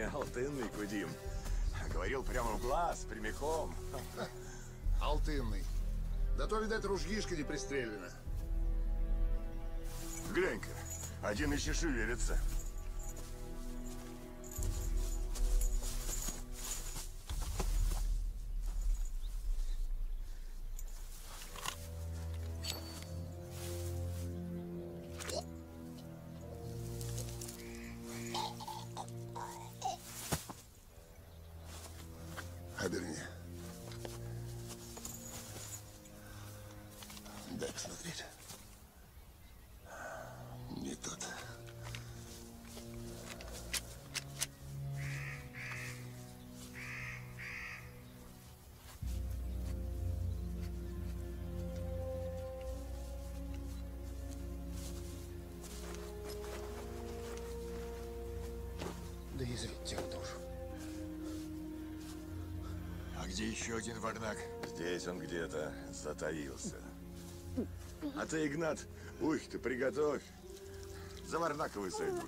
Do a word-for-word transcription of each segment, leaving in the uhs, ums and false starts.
алтынный, Кудим. Говорил прямо в глаз, прямиком. Алтынный. Да то, видать, ружьишка не пристрелено. Глянь-ка, один еще шевелится. Оберни. Дай посмотреть. Не тот. Да изведь тебя душу. А где еще один варнак? Здесь он где-то затаился. А ты, Игнат, ух ты, приготовь. За Варнаковы сойдут.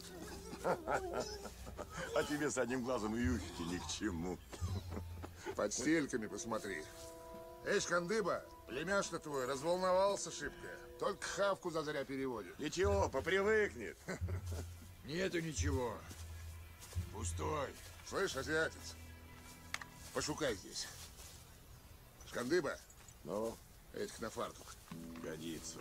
А тебе с одним глазом и ухи ни к чему. Под стельками посмотри. Эй, Шкандыба, племяш-то твой разволновался шибко. Только хавку зазря переводит. Ничего, попривыкнет. Нету ничего. Пустой. Слышь, азиатец, пошукай здесь. Шкандыба, Ну, этих на фартук. годится.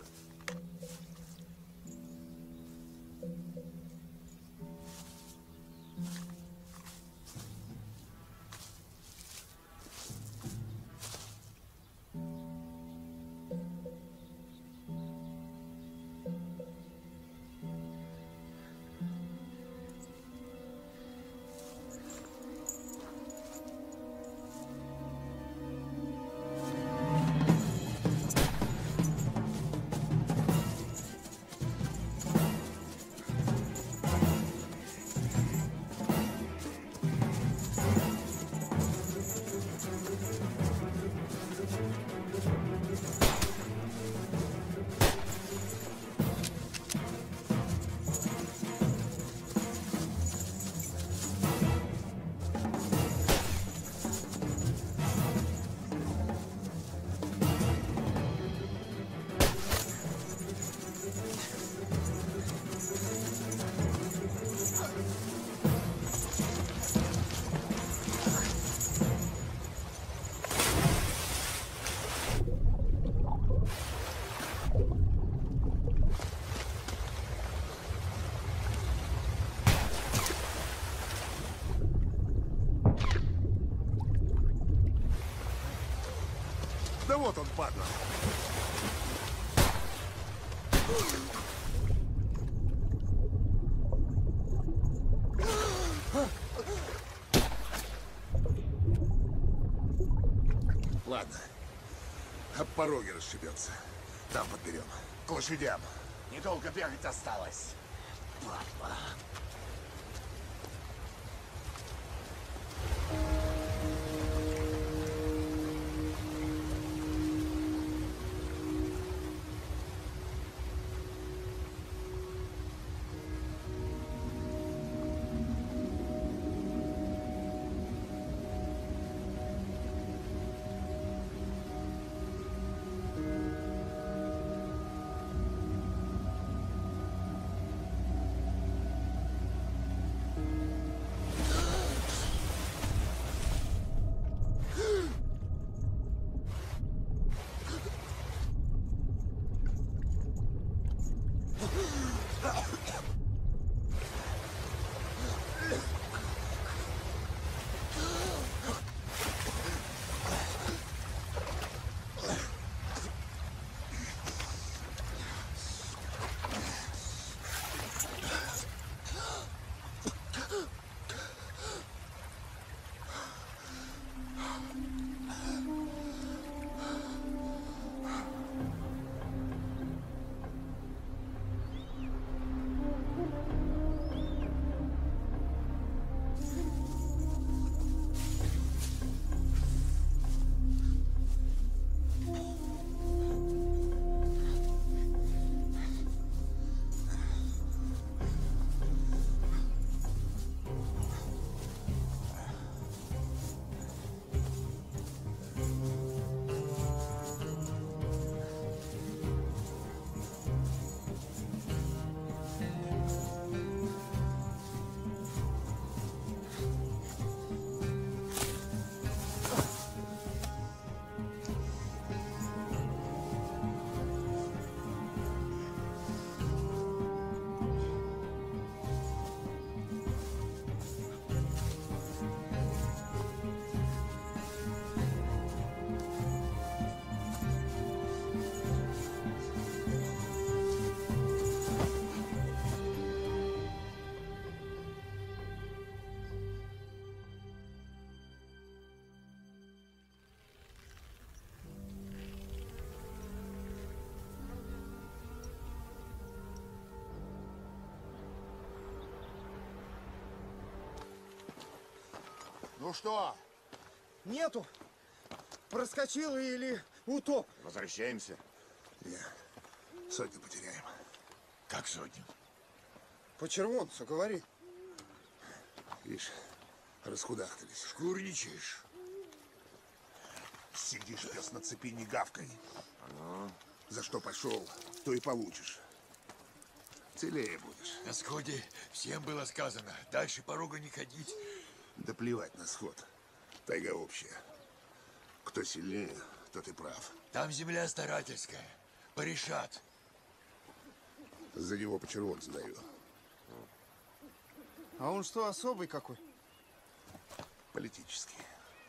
Да вот он, падла. Ладно. Об пороге расшибется. Там подберем. К лошадям. Недолго бегать осталось. Падла. Ну что? Нету. Проскочил или утоп. Возвращаемся. Не, сотню потеряем. Как сотню? По червонцу, говори. Видишь, расхудахтались. Шкурничаешь. Сидишь, пес, на цепи, не гавкой. За что пошел, то и получишь. Целее будешь. На сходе всем было сказано. Дальше порога не ходить. Да плевать на сход. Тайга общая. Кто сильнее, тот и прав. Там земля старательская. Порешат. За него по червонцу даю. А он что, особый какой? Политический.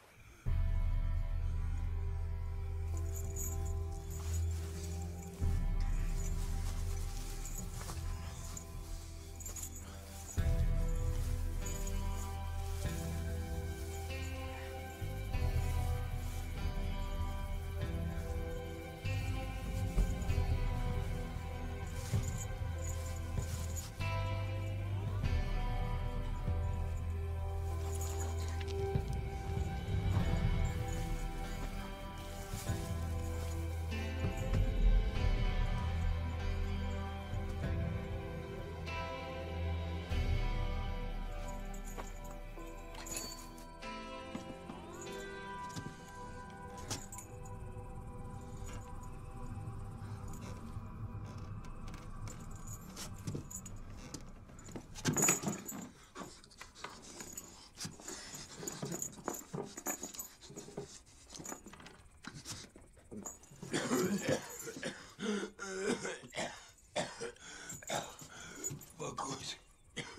Погодь.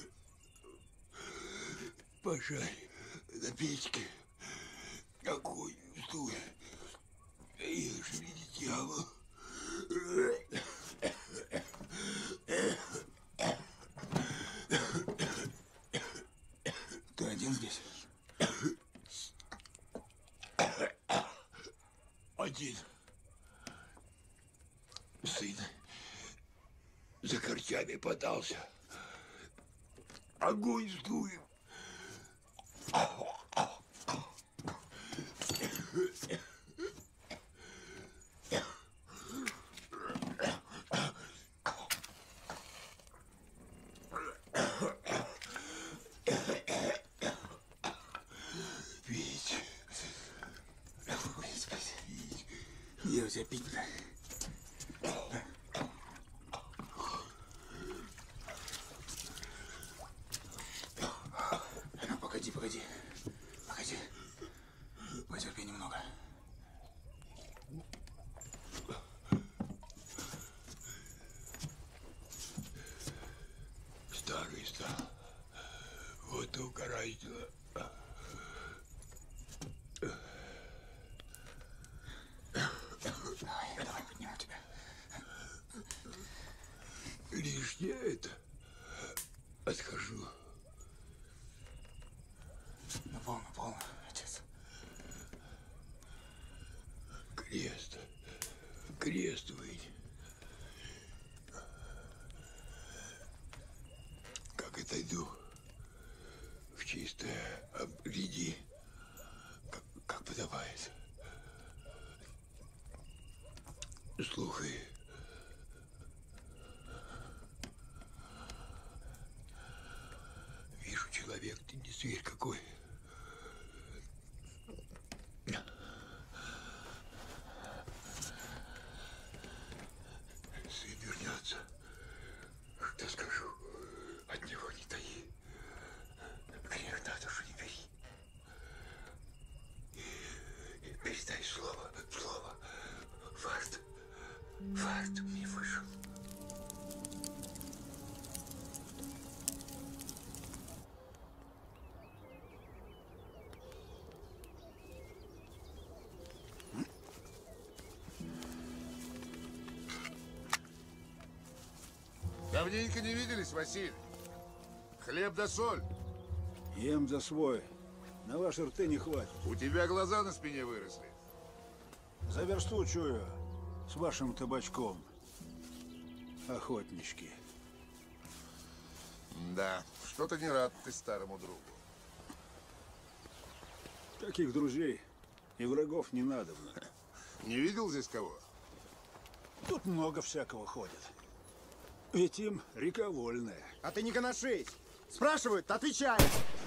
Пожарь на печке. Огонь вздуй. Ешь, види дьявол. Ты один здесь? Один. Сын за корчами подался. Огонь сдуем. Ведь Я у тебя пить. Ну, погоди, погоди. Погоди. Потерпи немного. старый стал. Вот и укорайтило. Давай, давай, подниму тебя. Лишнее это. Отхожу. Ну, полно, полно, отец. Крест. Крест вынь. Как отойду в чистое обреди, как, как подобает. Слухай. Вижу, человек, ты не зверь какой. Сын вернется. Что скажу? От него не таи. Грех на душу не бери. Передай слово, слово. Фарт. Фарт мне вышел. Давненько не виделись, Василий. Хлеб да соль. Ем за свой. На ваши рты не хватит. У тебя глаза на спине выросли. За версту чую с вашим табачком. Охотнички. Да, что-то не рад ты старому другу. Таких друзей и врагов не надо. Не видел здесь кого? Тут много всякого ходит. Ведь им река вольная. А ты не гоношись. Спрашивают, отвечай.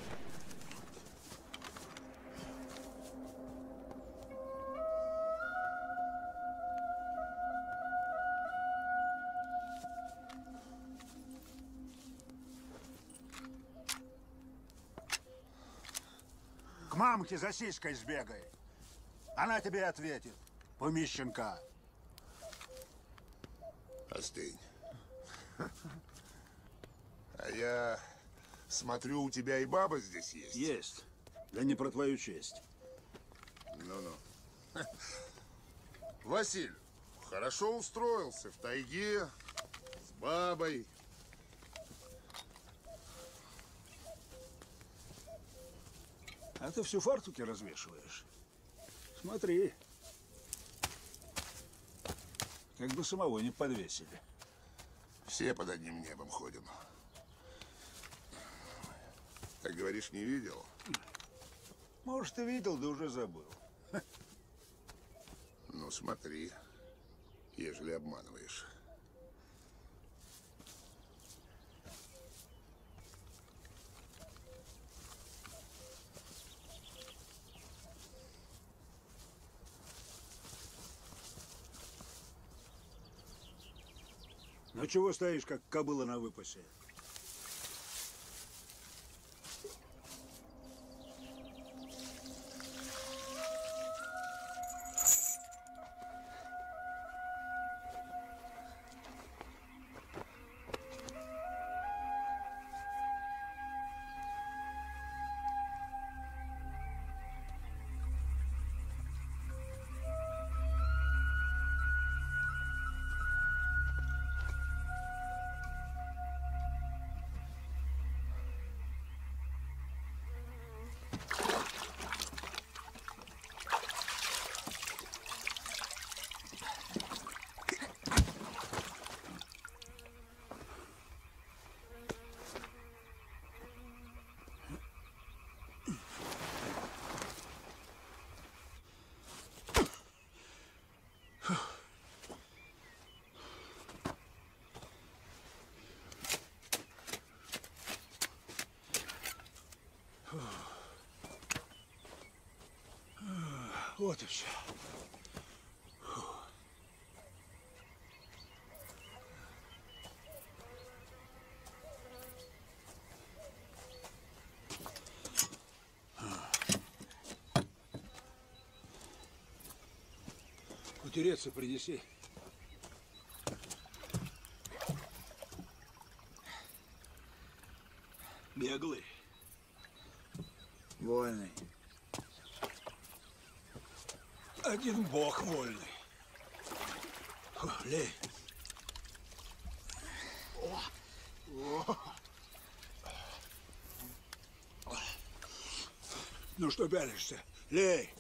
К мамке за сиськой сбегай. Она тебе ответит. Помещенка. Остынь. А я смотрю, у тебя и баба здесь есть. Есть. Да не про твою честь. Ну-ну. Василь, хорошо устроился в тайге, с бабой. А ты всю фартуки развешиваешь? Смотри. Как бы самого не подвесили. Все под одним небом ходим. Так говоришь, не видел? Может, и видел, да уже забыл. Ну, смотри, ежели обманываешь. Ну чего стоишь, как кобыла на выпасе? Вот и все. Утереться принеси. Беглый. Вольный. Один бог вольный. Фу, лей. Ну что пялишься? Лей.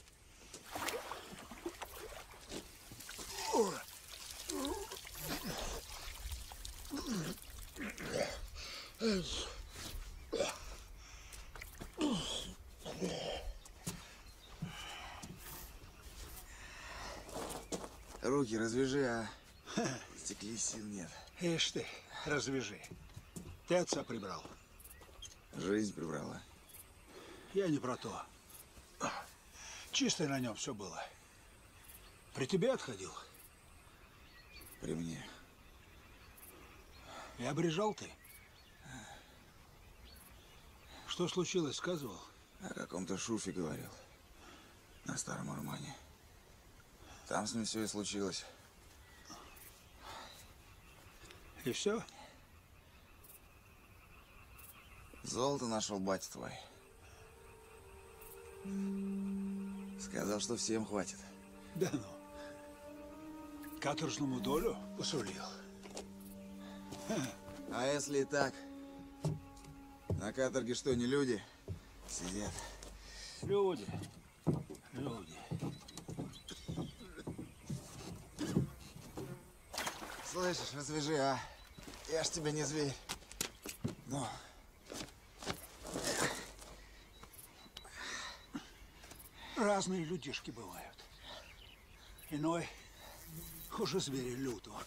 Руки развяжи, а стекли сил нет. Ишь ты, развяжи. Ты отца прибрал. Жизнь прибрала. Я не про то. Чистое на нем все было. При тебе отходил? При мне. И обрежал ты? Что случилось, сказывал? О каком-то шуфе говорил. На Старом Армане. Там с ним все и случилось. И все? Золото нашел батя твой. Сказал, что всем хватит. Да ну. Каторжному долю посулил. А если и так? На каторге что, не люди сидят? Люди. Люди. Слышишь, развяжи, а? Я ж тебя не зверь. Ну. Разные людишки бывают. Иной хуже зверя лютого.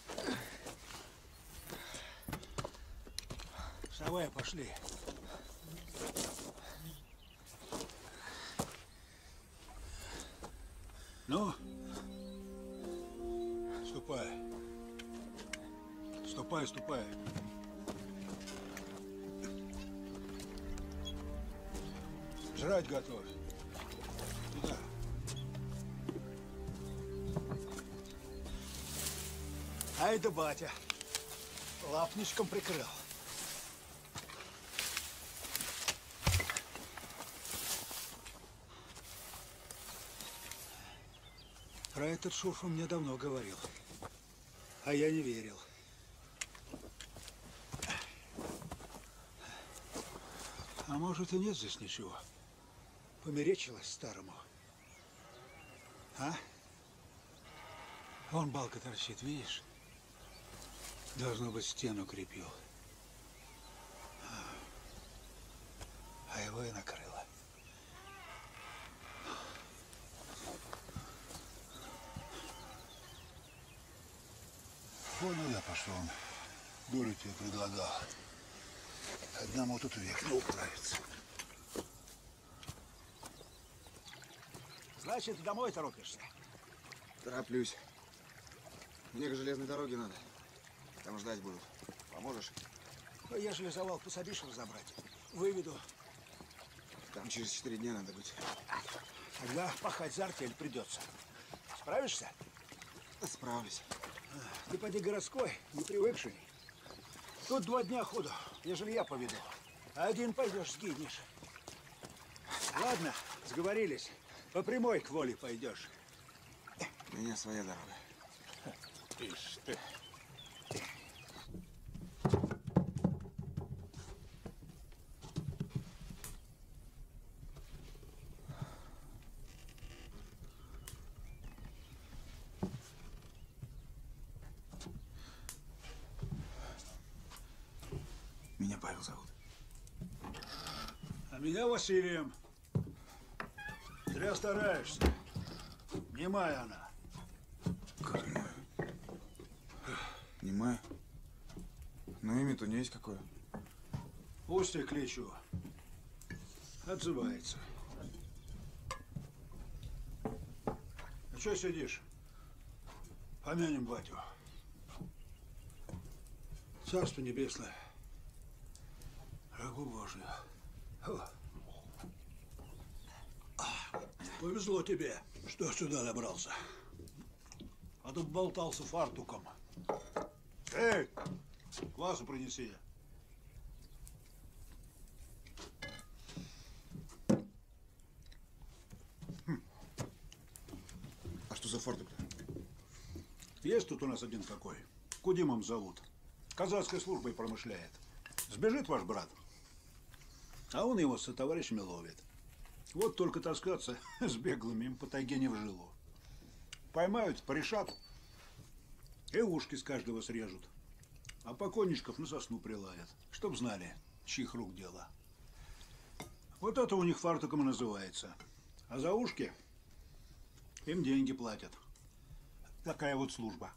Вставай, пошли. Ну, ступай. Ступай, ступай. Жрать готовь. Туда. Ай да батя. Лапничком прикрыл. Про этот шурф он мне давно говорил. А я не верил. А может и нет здесь ничего. Померечилось старому. А? Вон балка торчит, видишь? Должно быть, стену крепил. А его и накрыло. Вон и я пошел. Дуру тебе предлагал. Одному тут век не управиться. Значит, домой торопишься? Тороплюсь. Мне к железной дороге надо. Там ждать будут. Поможешь? Ну, ежели завал пособишь разобрать, выведу. Там через четыре дня надо быть. Тогда пахать за артель придется. Справишься? Справлюсь. Ты поди городской, не привыкший. Тут два дня ходу, ежели я поведу. А один пойдешь, сгинешь. Ладно, сговорились. По прямой к воле пойдешь. У меня своя дорога. Ишь ты. Меня Павел зовут. А меня Василием. Зря стараешься. Немая она. Как немая? Немая? Ну, имя-то у нее есть какое? Устья кличу. Отзывается. А что сидишь? Помянем батю. Царство небесное. Рагу Божию. О. Повезло тебе, что сюда добрался. А тут болтался фартуком. Эй, квасу принеси. Хм. А что за фартук-то? Есть тут у нас один такой. Кудимом зовут. Казацкой службой промышляет. Сбежит ваш брат, а он его со товарищами ловит. Вот только таскаться с беглыми им по тайге не в жилу. Поймают, порешат, и ушки с каждого срежут. А покойничков на сосну приладят, чтоб знали, чьих рук дело. Вот это у них фартуком и называется. А за ушки им деньги платят. Такая вот служба.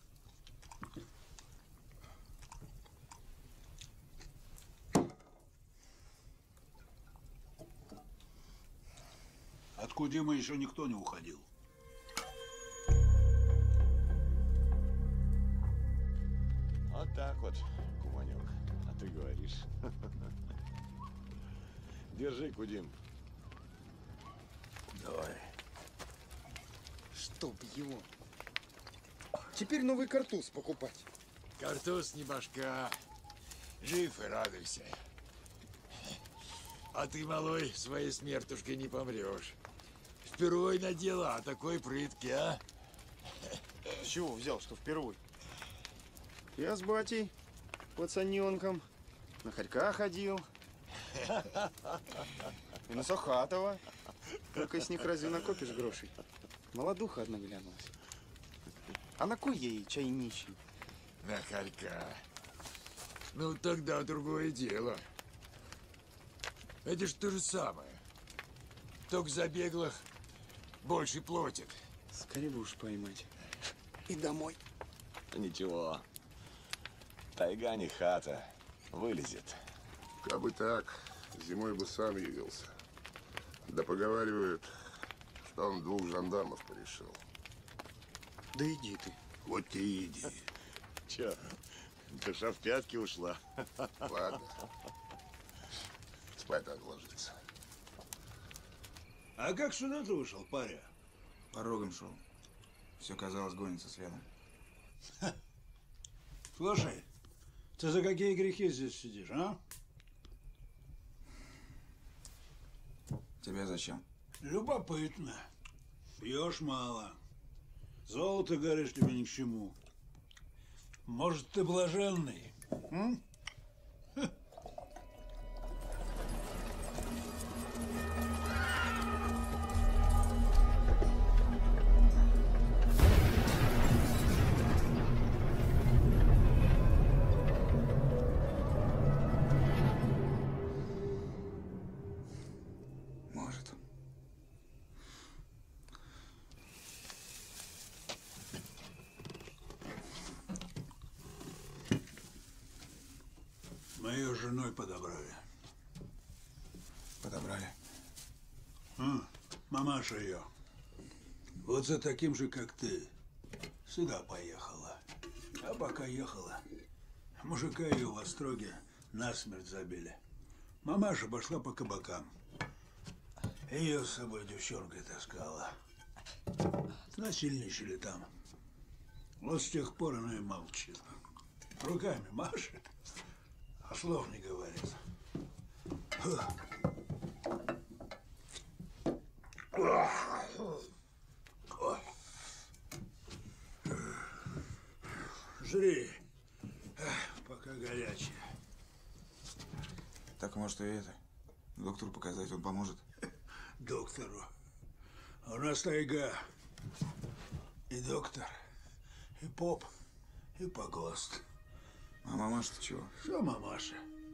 От Кудима еще никто не уходил. Вот так вот, Куманек. А ты говоришь. Держи, Кудим. Давай. Чтоб его. Теперь новый картуз покупать. Картуз не башка. Жив и радуйся. А ты, малой, своей смертушкой не помрешь. Впервой на дело, а такой прытки, а? С чего взял, что впервые? Я с батей, пацаненком, на хорька ходил. И на Сахатова. Только с них разве накопишь грошей? Молодуха одна глянулась. А на кой ей чай нищий? На хорька. Ну, тогда другое дело. Это ж то же самое. Только за беглых больше платит. Скорее бы уж поймать. И домой. Ничего. Тайга не хата. Вылезет. Как бы так, зимой бы сам явился. Да поговаривают, что он двух жандармов порешил. Да иди ты. Вот те и иди. Че, душа в пятки ушла? Ладно. Спать надо ложиться. А как сюда ты вышел, паря? Порогом шел. Все казалось, гонится следом. Слушай, ты за какие грехи здесь сидишь, а? Тебе зачем? Любопытно. Пьешь мало. Золото, говоришь, тебе ни к чему. Может, ты блаженный? М? Может. Мы ее женой подобрали. Подобрали. А, мамаша ее. Вот за таким же, как ты, сюда поехала. А пока ехала, мужика ее в Остроге насмерть забили. Мамаша пошла по кабакам. Ее с собой девчонкой таскала. Насильничали там. Вот с тех пор она и молчит. Руками машет, а слов не говорит. Жри, пока горячее. Так, может, и это. Доктору показать, он поможет. Доктору. У нас тайга. И доктор, и поп, и погост. А мамаша-то чего? Что мамаша?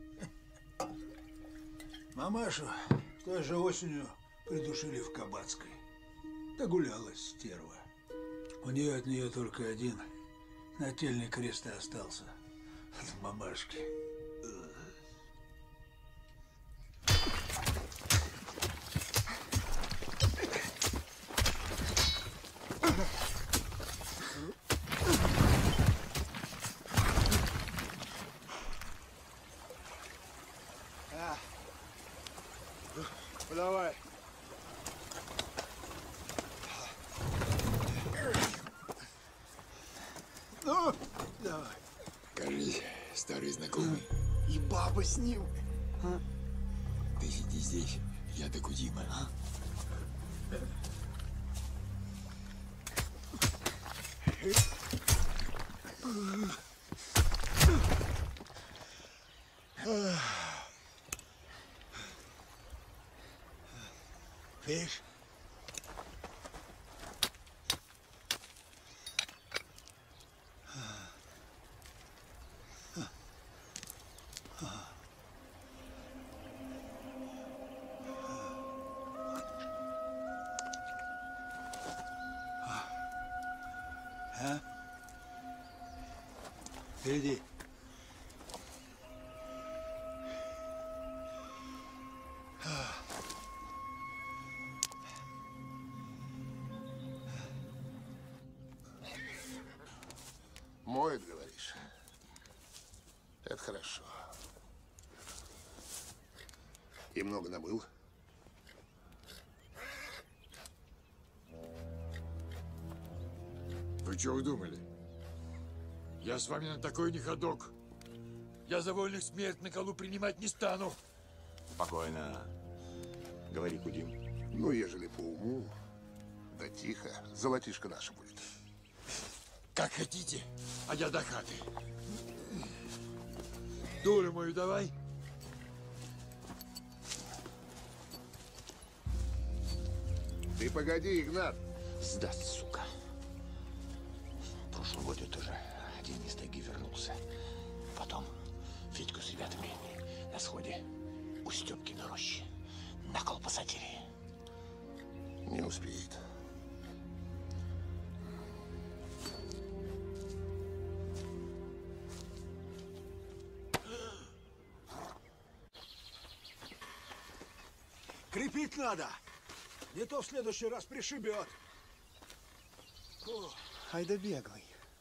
Мамашу той же осенью придушили в Кабацкой. Догулялась стерва. У нее от нее только один нательный крест и остался. От мамашки. Давай. Ну, давай. Кажись, старый знакомый. И баба с ним. Ты сиди здесь, я так у Димы, а? Видишь? А? Иди. Моет, говоришь? Это хорошо. И много набыл? Вы что удумали? Я с вами на такой не ходок. Я за вольных смерть на колу принимать не стану. Спокойно. Говори, Кудим. Ну, ежели по уму, да тихо, золотишко наше будет. Как хотите, а я до хаты. Долю мою давай. Ты погоди, Игнат. Сдаст, сука. В прошлом году тоже один из тайги вернулся. Потом Федьку с ребятами на сходе у Степки на роще на кол посадили. Не успеет. Крепить надо. Не то в следующий раз пришибет. О, Ай да беглый.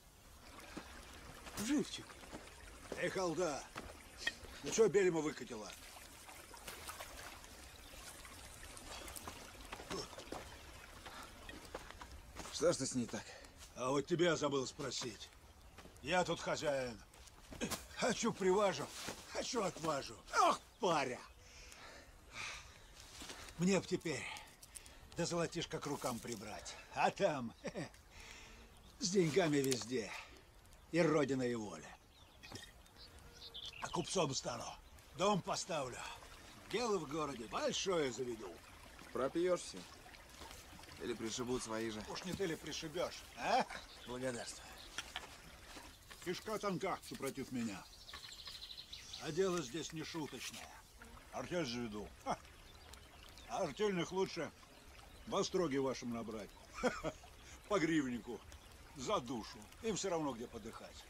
Живчик. эй, халда. Ну что Белема выкатила? Что ж ты с ней так? А вот тебя забыл спросить. Я тут хозяин. Хочу приважу, хочу отважу. Ох, паря! Мне б теперь да золотишко к рукам прибрать. А там хе-хе, с деньгами везде. И родина, и воля. А купцом стану. Дом поставлю. Дело в городе большое заведу. Пропьешься? Или пришибут свои же? Уж не ты ли пришибешь, а? Благодарствую. Кишка тонка, супротив меня. А дело здесь не шуточное. Артель заведу. Ха. А артельных лучше в остроге вашем набрать. Ха-ха. По гривеннику. За душу. Им все равно где подыхать.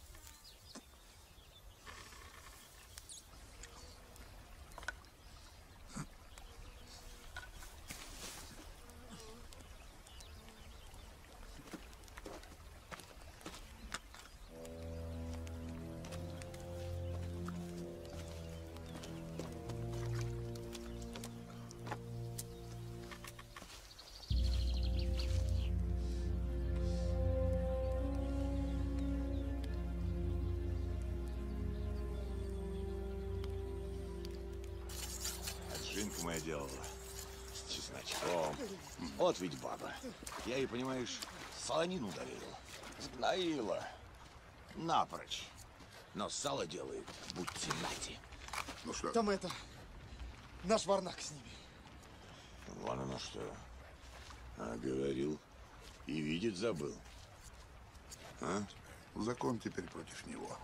Жинка моя делала с чесночком. Вот ведь баба. Я ей, понимаешь, солонину доверил. Сгноила. Напрочь. Но сало делает, будьте нати. Ну что? Там это, наш Варнак с ними. Вон оно что. А говорил и видеть забыл. А? Закон теперь против него.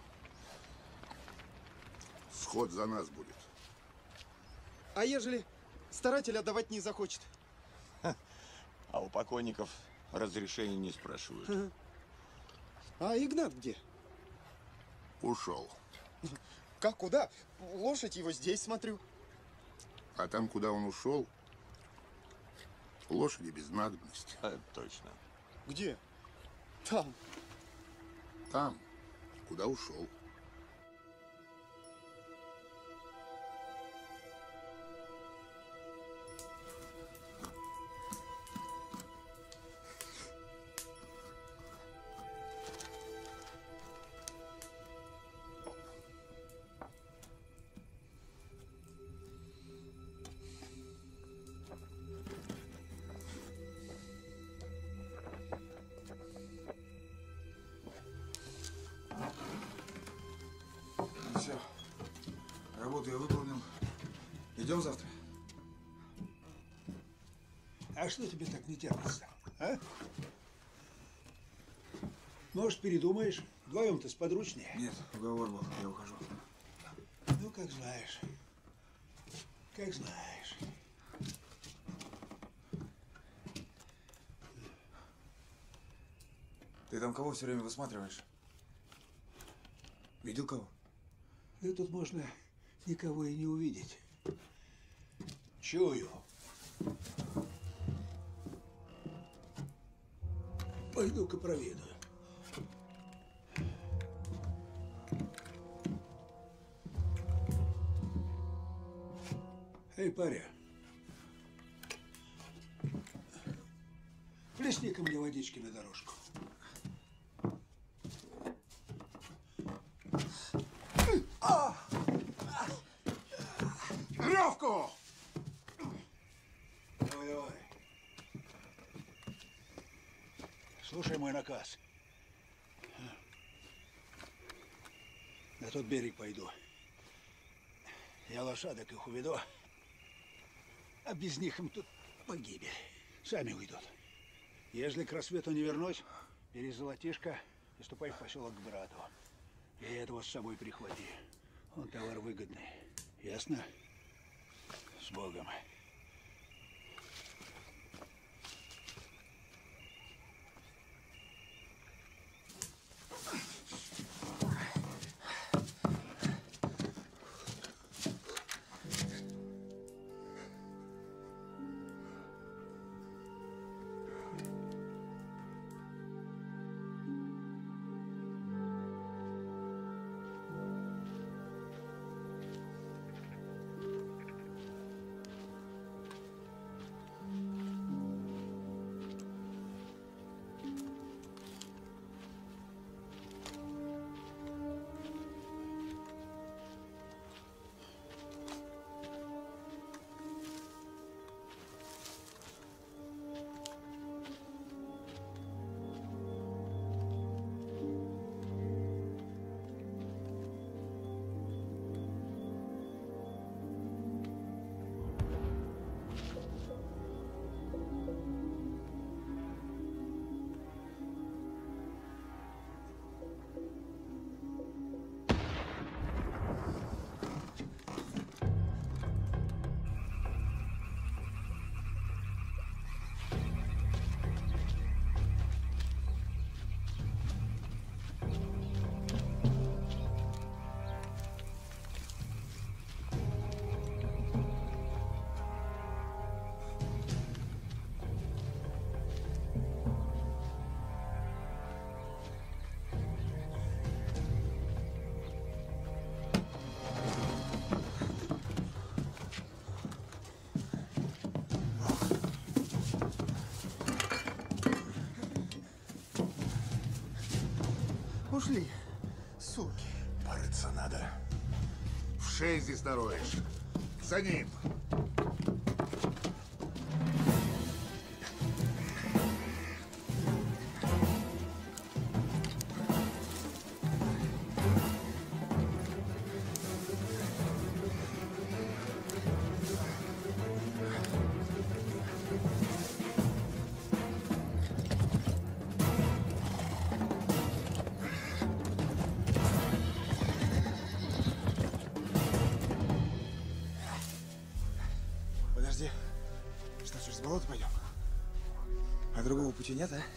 Сход за нас будет. А ежели старатель отдавать не захочет? А у покойников разрешения не спрашивают. А Игнат где? Ушел. Как, куда? Лошадь его здесь, смотрю. А там, куда он ушел, лошади без надобности. А, точно. Где? Там. Там, куда ушел. Все. Работу я выполнил. Идем завтра. А что тебе так не терпится, а? Может, передумаешь? Вдвоем-то сподручнее. Нет, уговор был. Я ухожу. Ну, как знаешь. Как знаешь. Ты там кого все время высматриваешь? Видел кого? Да тут можно никого и не увидеть. Чую. Пойду-ка проведу. Эй, паря. Плесни-ка мне водички на дорожку. Веревку! Давай, давай. Слушай мой наказ. На тот берег пойду. Я лошадок их уведу. А без них им тут погибель. Сами уйдут. Если к рассвету не вернусь, бери золотишко и ступай в поселок к брату. И этого с собой прихвати. Он товар выгодный. Ясно? С Богом. Суки. Порыться надо. В шею здесь нароешь. За ним. Подожди. Что, через болото пойдем? А другого пути нет, а?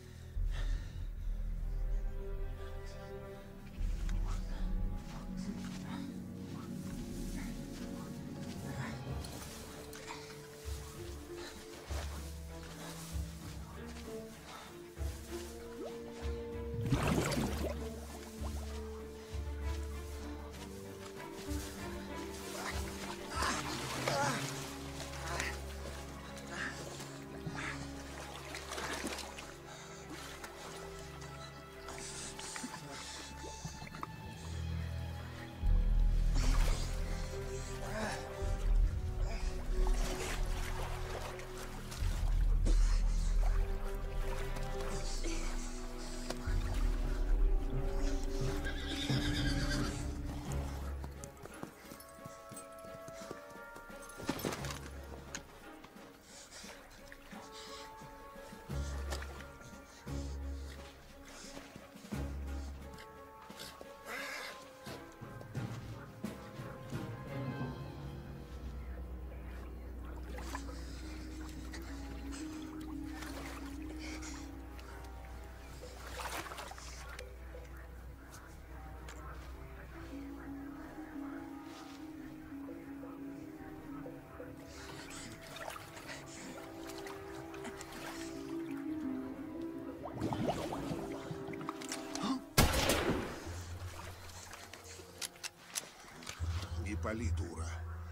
Не пали, дура.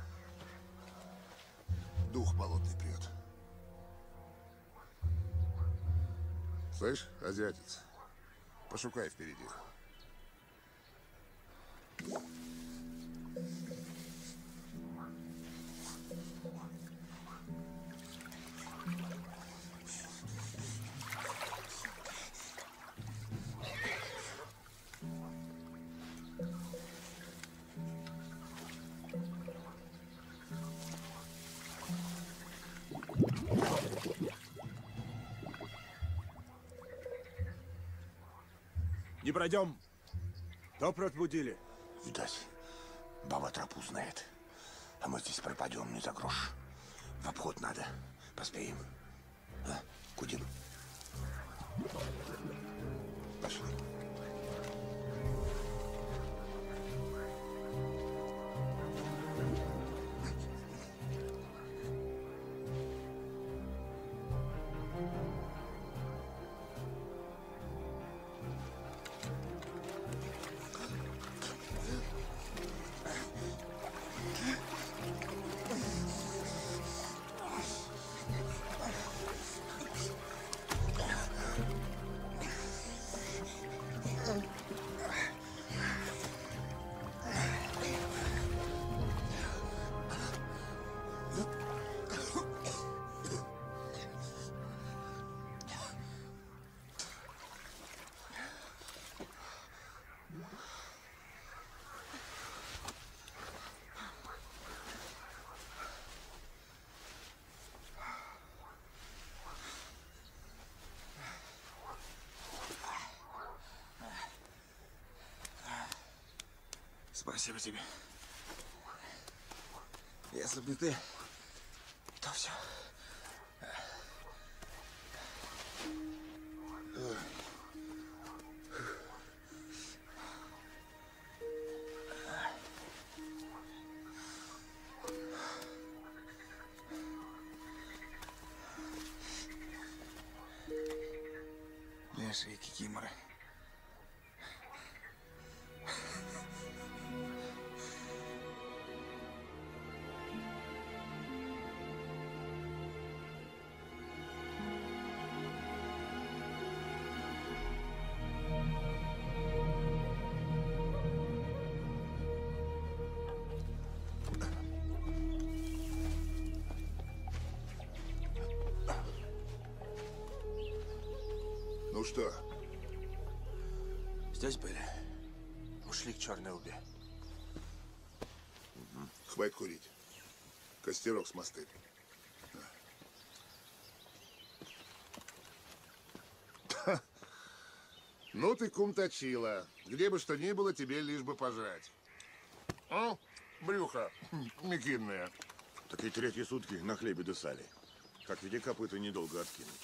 Дух болотный прет. Слышь, азиатец, пошукай впереди. Не пройдем. Топ разбудили. Видать, баба тропу знает. А мы здесь пропадем не за грош. В обход надо. Поспеем. А? Кудим? Пошли. Спасибо тебе. Если бы не ты, то все. Лешие кикиморы. Ну что? Здесь были. Ушли к Черной Убе. Хватит курить. Костерок смастырь. Ну ты, кум, точила. Где бы что ни было, тебе лишь бы пожрать. А? Брюхо мекинное. Так и третьи сутки на хлебе досали. Как ведь и копыта недолго откинуть.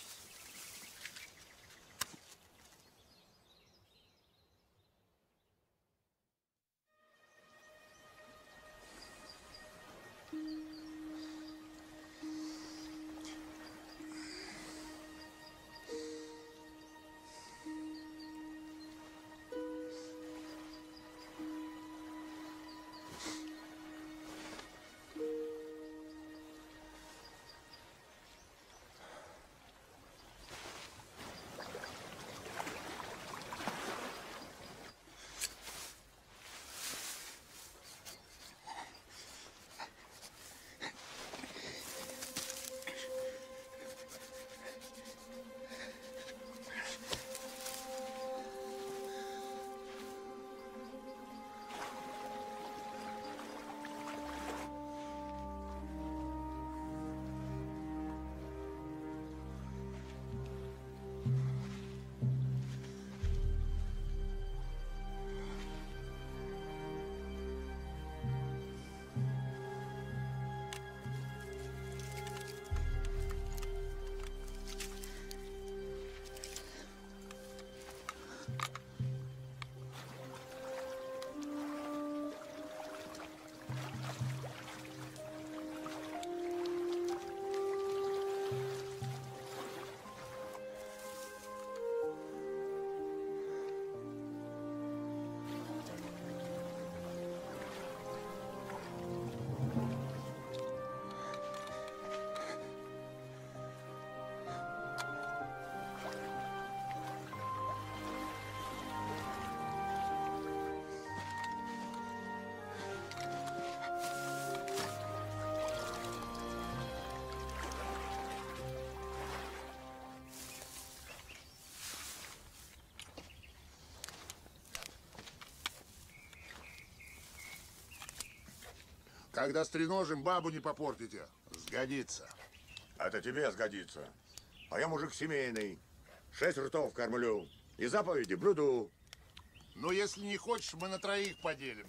Когда стреножим, бабу не попортите. Сгодится. Это тебе сгодится. А я мужик семейный. Шесть ртов кормлю. И заповеди блюду. Ну, если не хочешь, мы на троих поделим.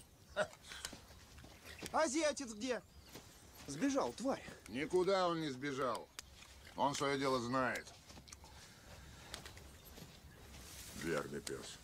Азиатец где? Сбежал, тварь. Никуда он не сбежал. Он свое дело знает. Верный пес.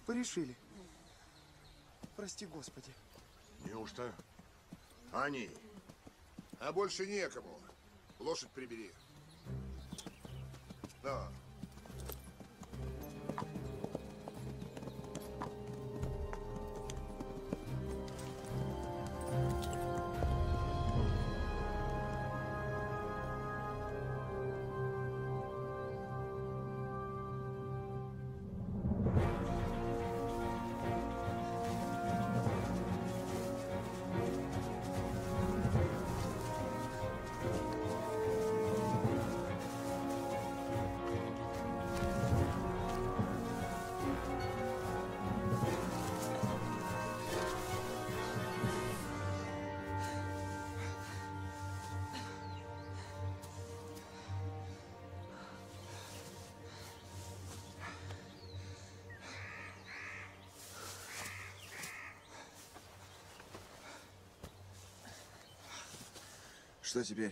Порешили. Прости, Господи. Неужто они? А больше некому. Лошадь прибери. Да. Что теперь?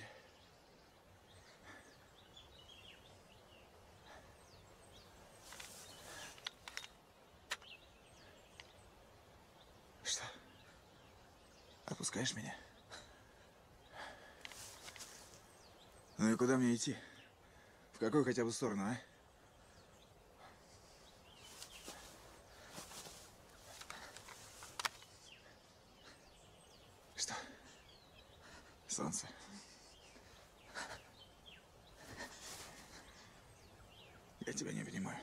Что? Отпускаешь меня? Ну и куда мне идти? В какую хотя бы сторону, а? Что? Солнце. Я тебя не понимаю.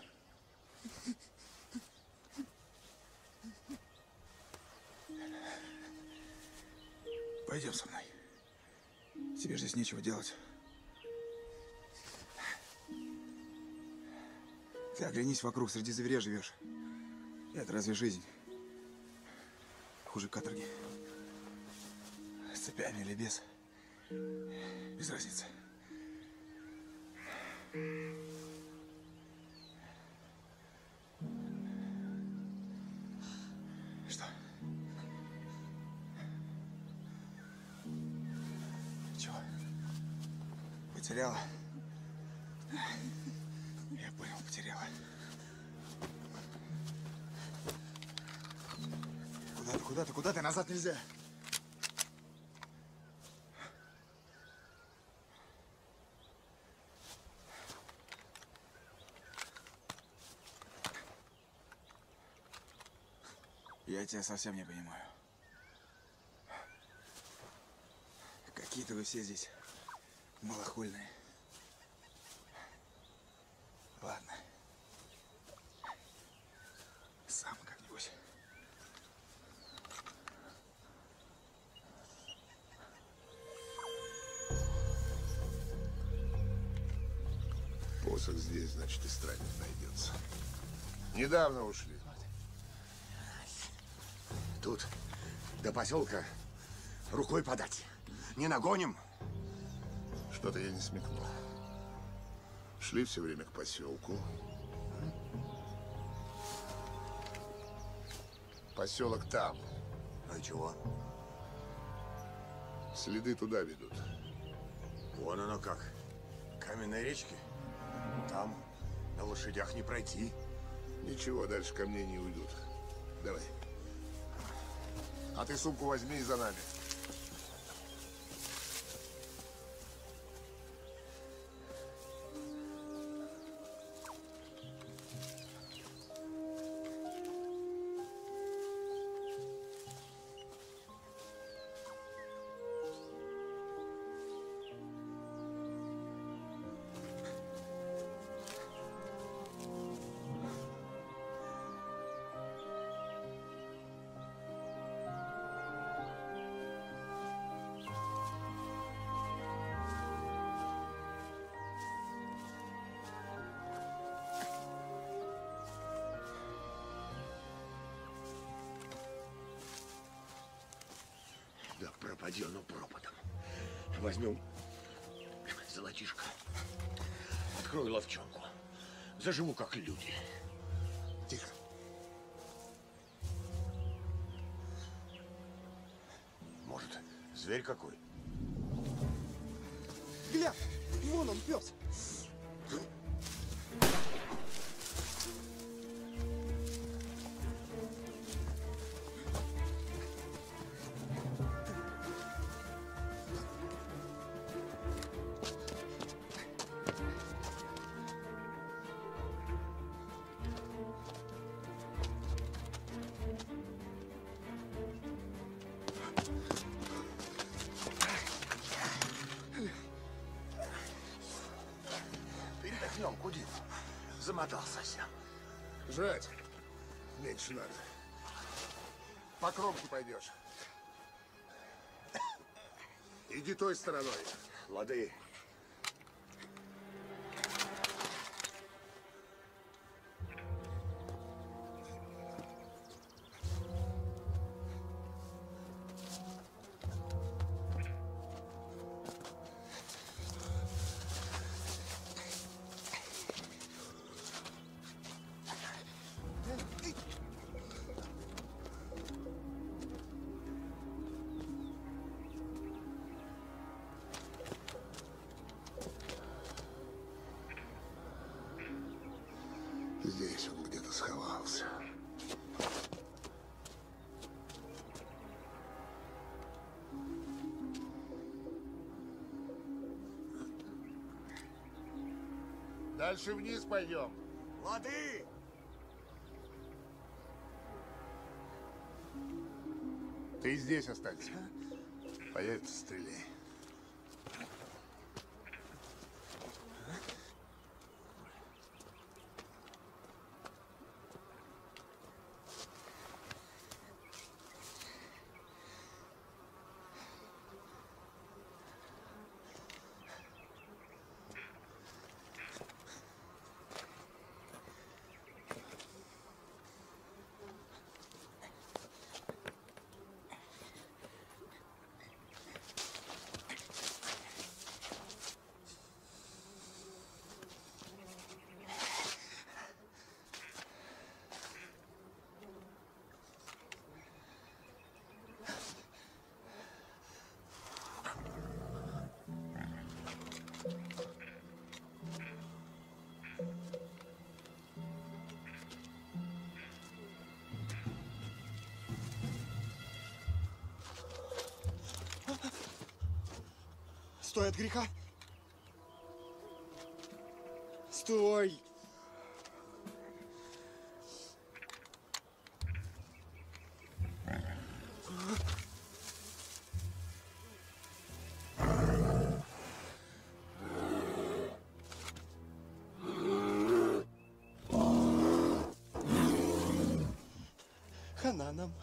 Пойдем со мной. Тебе здесь нечего делать. Ты оглянись вокруг, среди зверя живешь. Это разве жизнь? Хуже каторги. С цепями или без. Без разницы. Что? Чего? Потеряла? Я понял, потеряла. Куда ты, куда ты, куда ты? Назад нельзя. Я тебя совсем не понимаю. Какие-то вы все здесь малохольные. Ладно. Сам как-нибудь. Посох здесь, значит, и странник найдется. Недавно ушли. Тут до поселка рукой подать. Не нагоним. Что-то я не смекнул. Шли все время к поселку. Поселок там. Ну и чего? Следы туда ведут. Вон оно как. Каменные речки. Там на лошадях не пройти. Ничего, дальше камней не уйдут. Давай. А ты сумку возьми и за нами. Да пропади оно пропадом. Возьмем золотишко. Открою ловчонку. Заживу, как люди. Тихо. Может, зверь какой? Глеб, вон он, пес. Отдохнем, Кудин. Замотал совсем. Жать меньше надо. По кромке пойдешь. Иди той стороной. Лады. Здесь он где-то сховался. Дальше вниз пойдем. Лады! Ты здесь останься. Появится, стреляй. Стой от греха. Стой. Хана нам.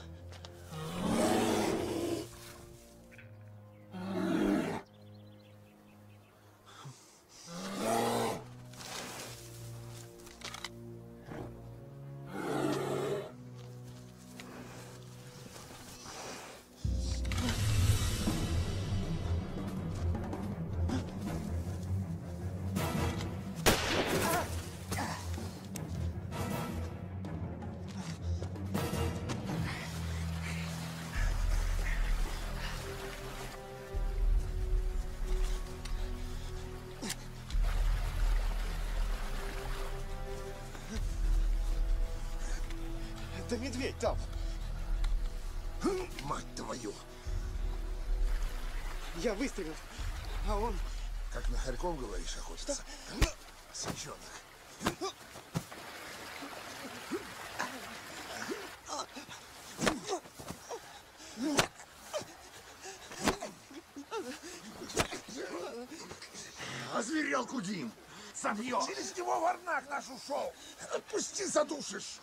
Это медведь там. Мать твою! Я выстрелил, а он... Как на хорьков, говоришь, охотится? Сычонок. Озверел Кудин! Собьет! Через него варнак наш ушел! Отпусти, задушишь!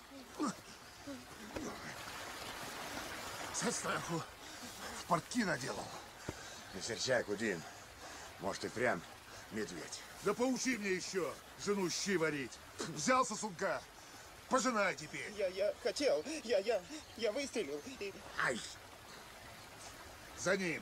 Со страху в портки наделал. Не серчай, Кудин. Может, и прям медведь. Да поучи мне еще жену щи варить. Взял сосунка. Пожинай теперь. Я, я хотел, я, я, я выстрелил. И... Ай! За ним.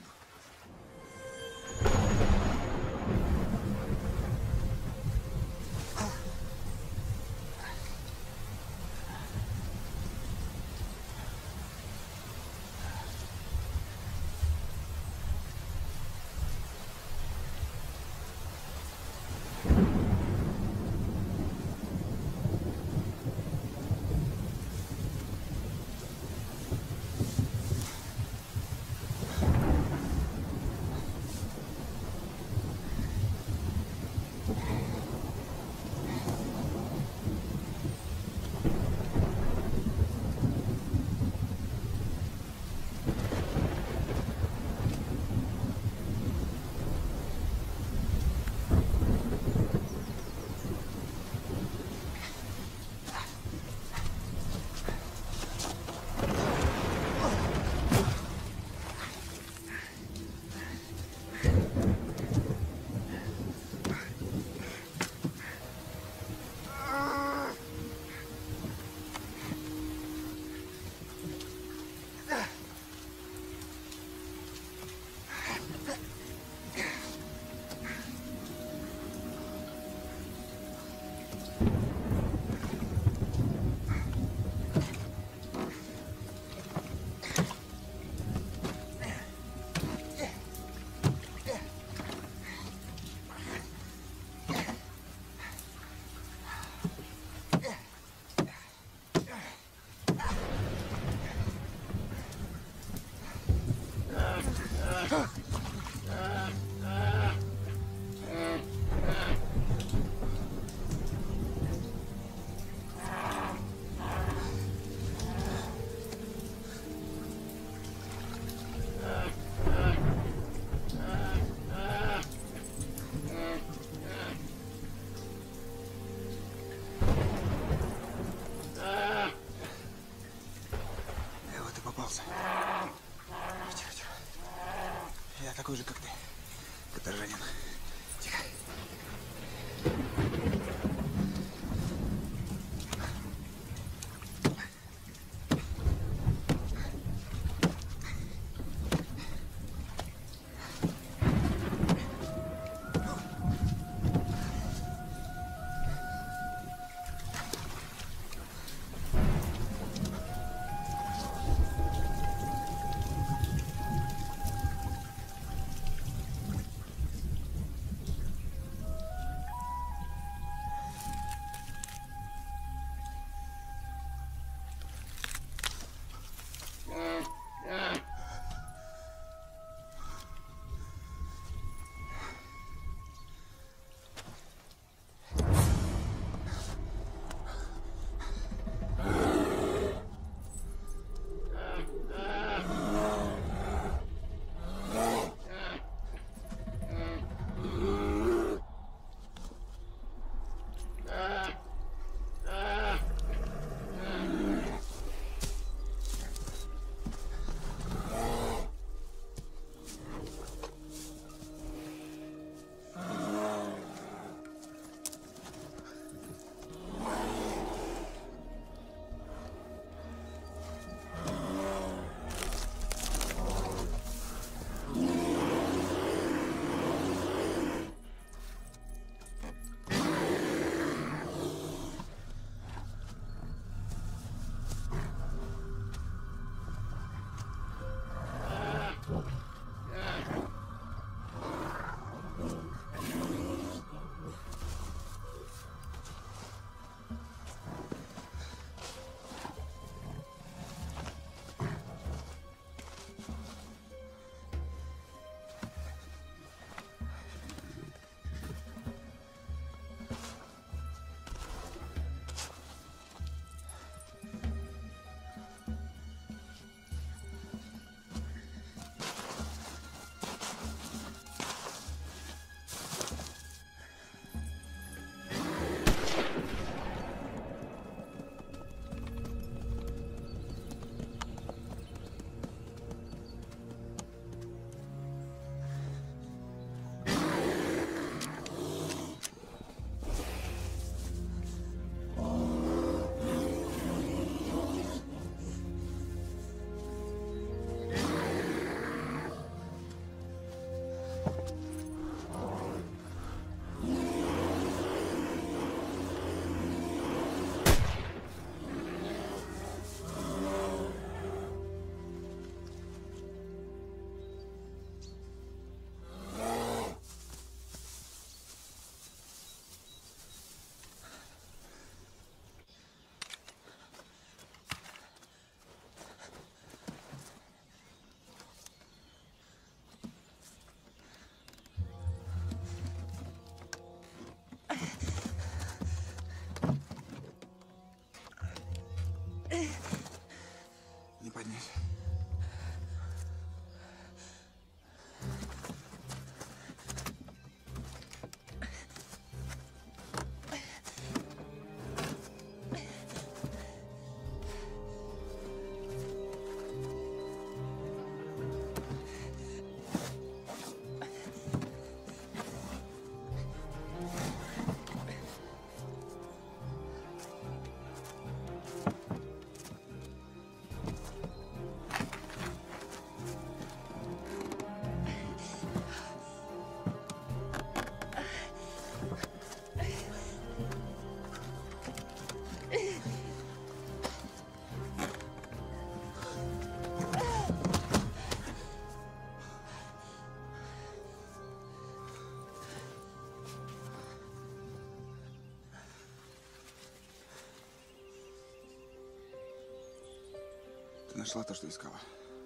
нашла то, что искала.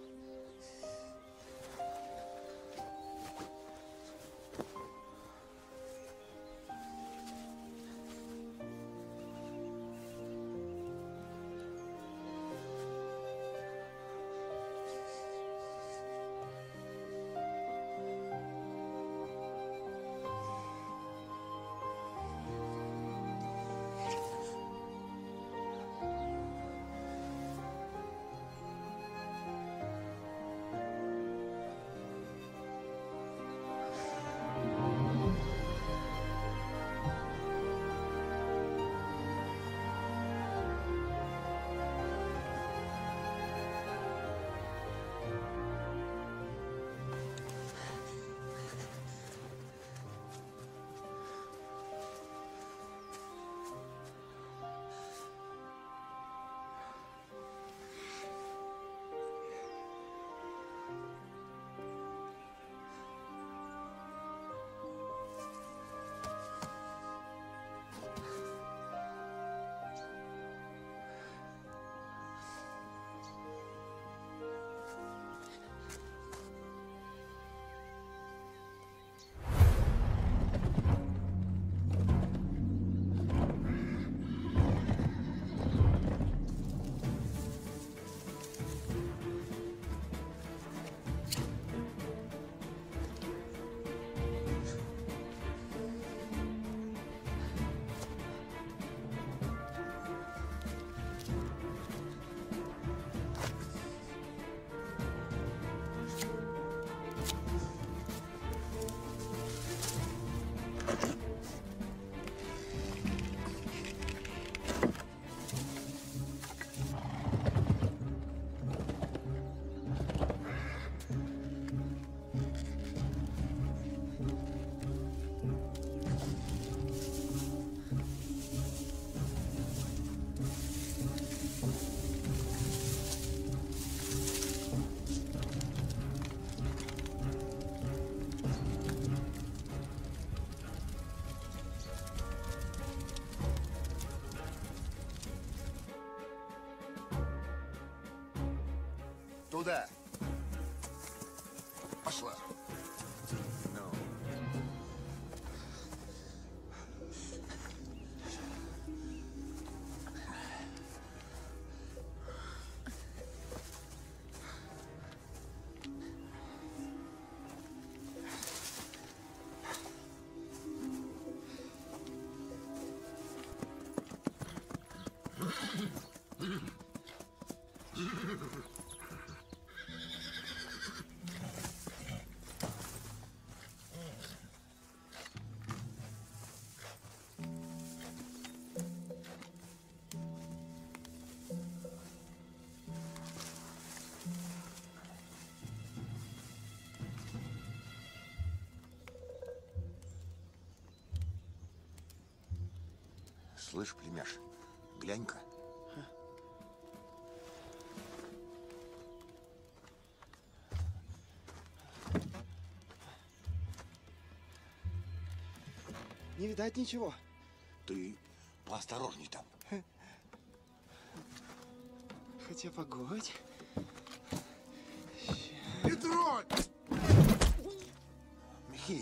Туда. Пошла. Слышь, племяш, глянь-ка. Не видать ничего. Ты поосторожней там. Хотя погодь. Не тронь! Михей.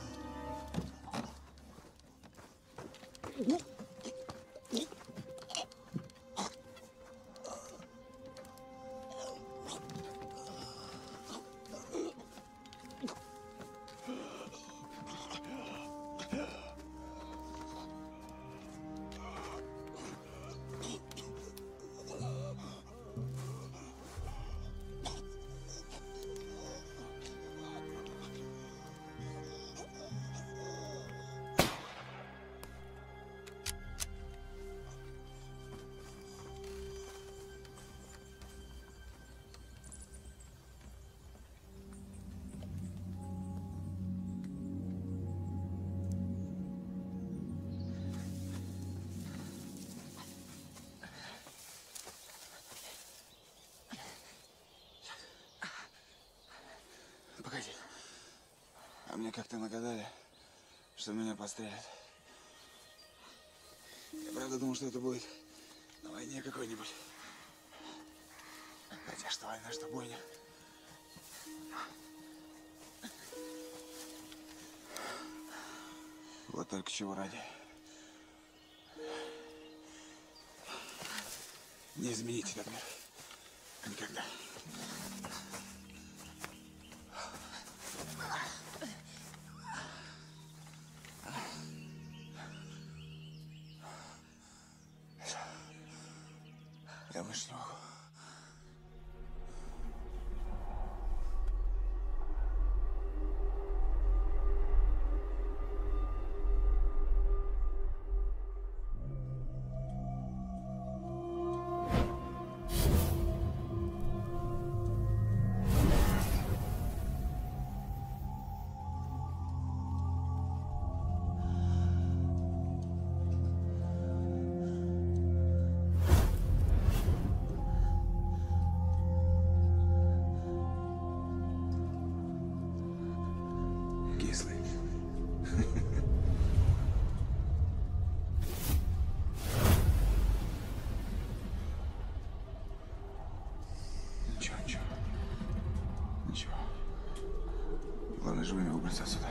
Погоди. А мне как-то нагадали, что меня пострелят. Я правда думал, что это будет на войне какой-нибудь. Хотя что война, что бойня. Вот только чего ради. Не изменить этот мир. Никогда. Я больше не могу. Кислый. Ничего, ничего. Ничего. Главное, живыми выбраться отсюда.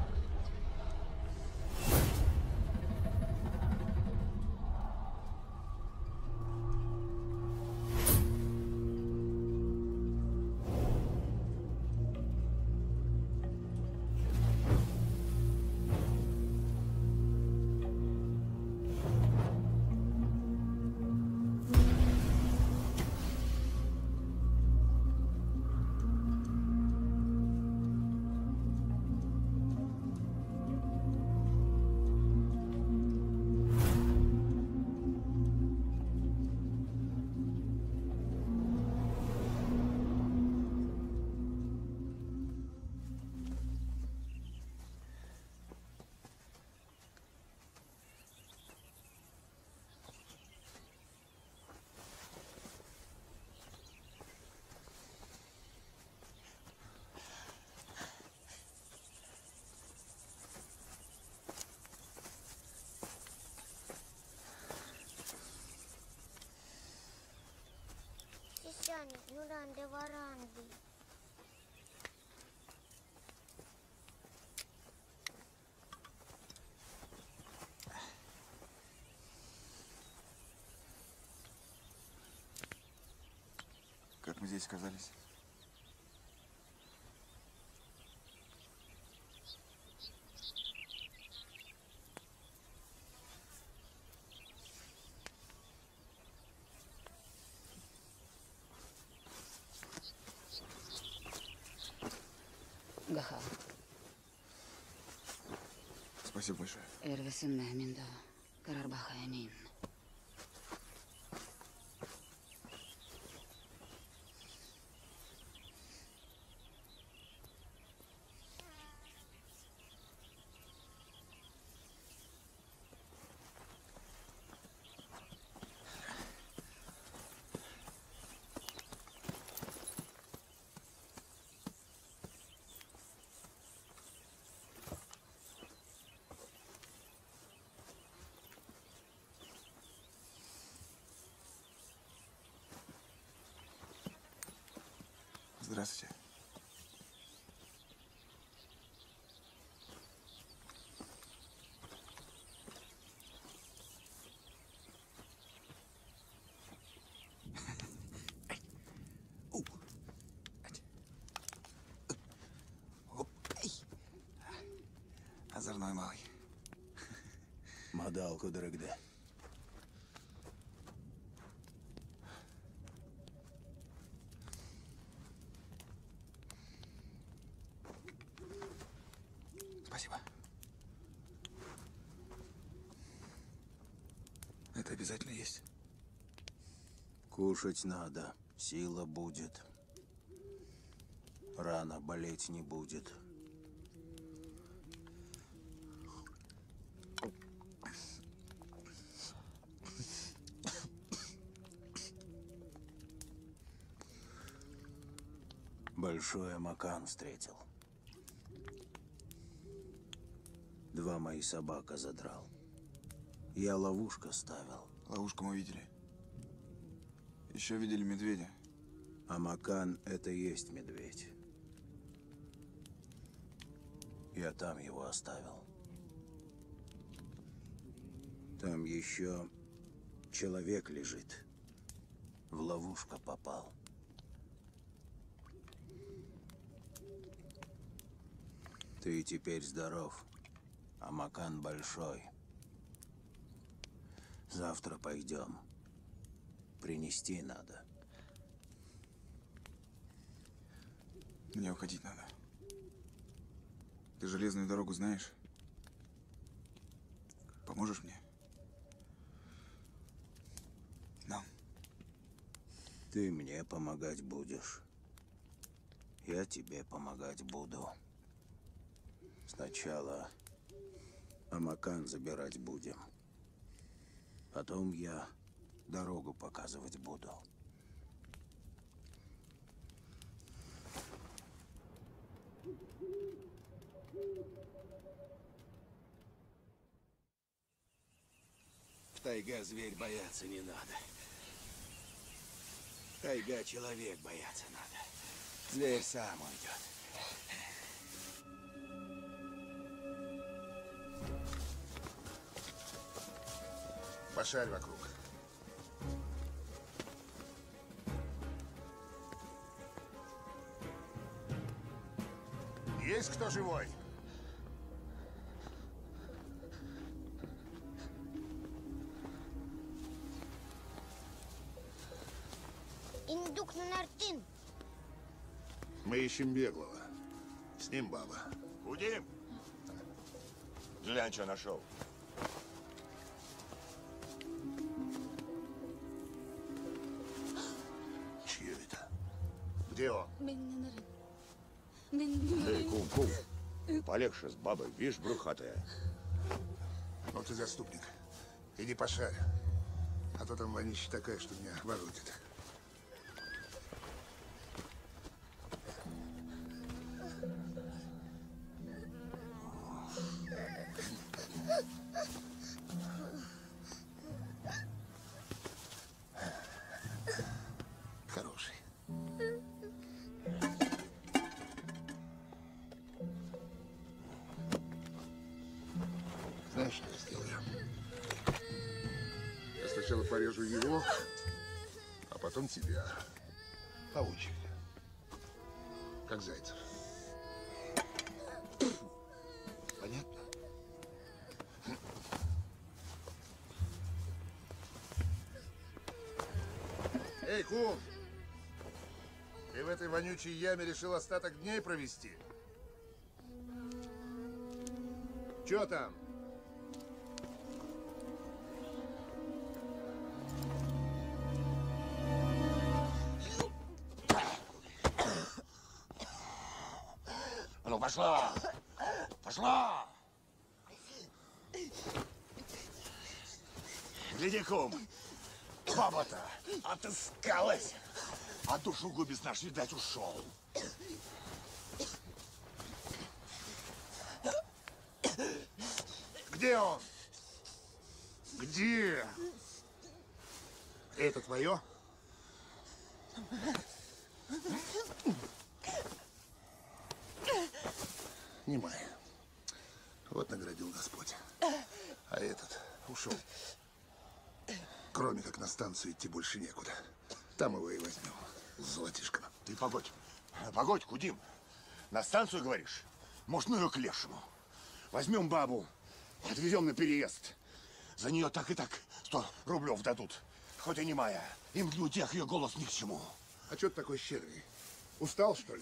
Сисяник, ну ранде варанди. Как мы здесь оказались? Гахал. Спасибо большое. Эрвесен Мехминда. Карарбахаянин. Здравствуйте. Озорной малый. Мадалку дрыгде. Спасибо. Это обязательно есть. Кушать надо, сила будет. Рана болеть не будет. Большой Амакан встретил. Два мои собака задрал. Я ловушка ставил. Ловушку мы видели. Еще видели медведя. Амакан — это и есть медведь. Я там его оставил. Там еще человек лежит. В ловушку попал. Ты теперь здоров. Амакан большой. Завтра пойдем. Принести надо. Мне уходить надо. Ты железную дорогу знаешь? Поможешь мне? Нам. Ты мне помогать будешь. Я тебе помогать буду. Сначала Амакан забирать будем. Потом я дорогу показывать буду. В тайга зверь бояться не надо. Тайга человек бояться надо. Зверь сам уйдет. Пошарь вокруг. Есть кто живой? Индук на Нартин. Мы ищем беглого. С ним баба. Кудим! Глянь, что нашел. Чье это? Где он? Эй, кум, кум. Полегче с бабой, видишь, брюхатая. Ну ты заступник. Иди пошарь. А то там вонища такая, что меня воротит. Хороший. Знаешь, что я сделаю? Я сначала порежу его, а потом тебя. По очереди. Как Зайцев. Понятно? Эй, кум! Ты в этой вонючей яме решил остаток дней провести? Чё там? А ну, пошла! Пошла! Гляди, кум, баба-то отыскалась, а душегубец наш, видать, ушел. Где он? Где? Это твое? Немай. Вот наградил Господь. А этот ушел. Кроме как на станцию идти больше некуда. Там его и возьмем. С золотишком. Ты погодь. Погодь, Кудим. На станцию, говоришь? Может, ну ее к лешему. Возьмем бабу, отвезем на переезд. За нее так и так сто рублев дадут. Хоть и не моя. Им для тех ее голос ни к чему. А что ты такой щедрый? Устал, что ли?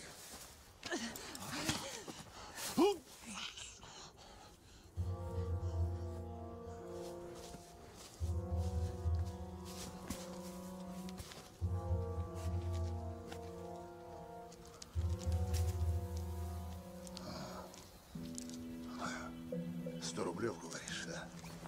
Сто рублев, говоришь, да?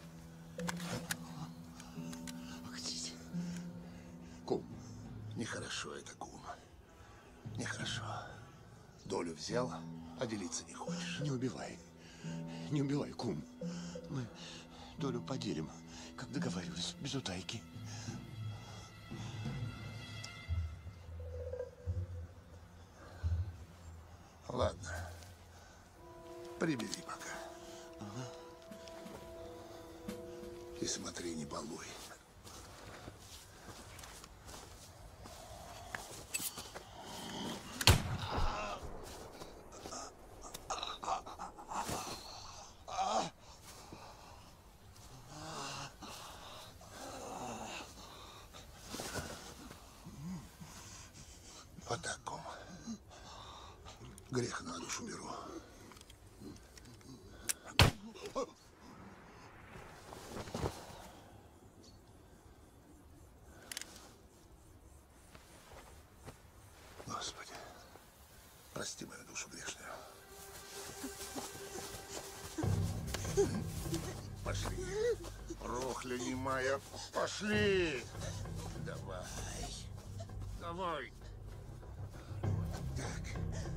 Погодите. Кум. Нехорошо это, кум. Нехорошо. Долю взял, а делиться не хочешь. Не убивай. Не убивай, кум. Мы долю поделим, как договаривались, без утайки. Ладно. Прибери пока. Ага. И смотри, не балуй. По такому. Грех на душу беру. Господи, прости мою душу грешную. Пошли. Рохля немая, пошли. Давай. Давай. Так.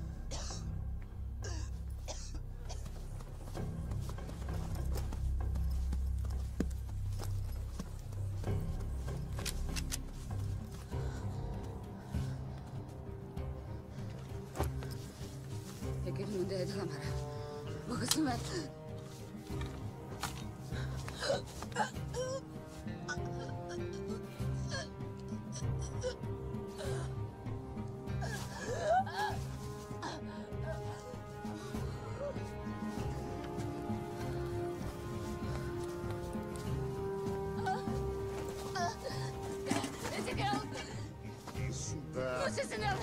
يجب مداد غمرة وغسمات Сюда.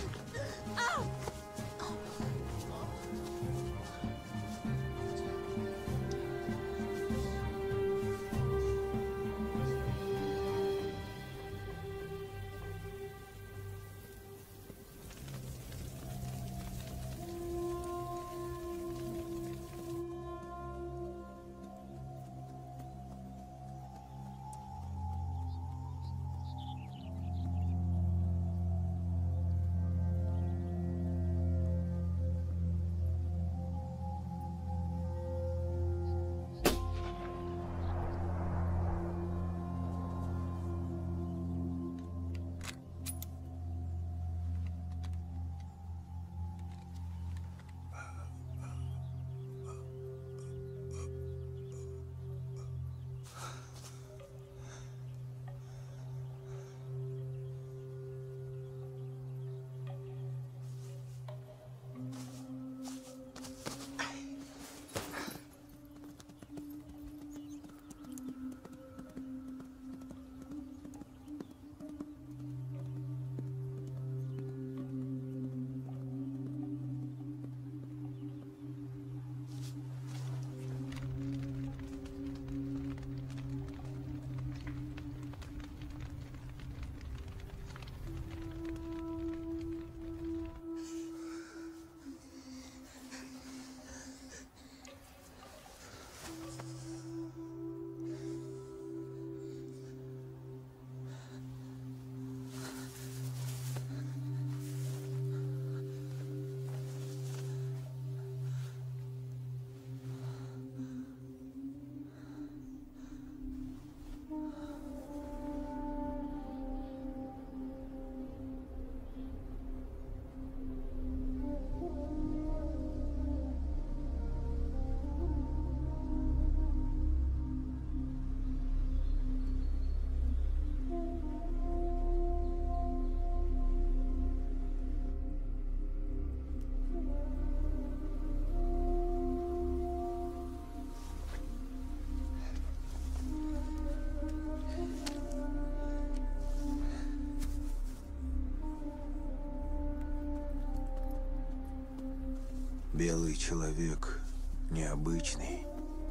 Белый человек необычный.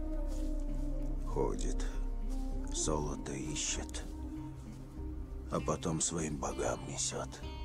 Ходит, золото ищет, а потом своим богам несет.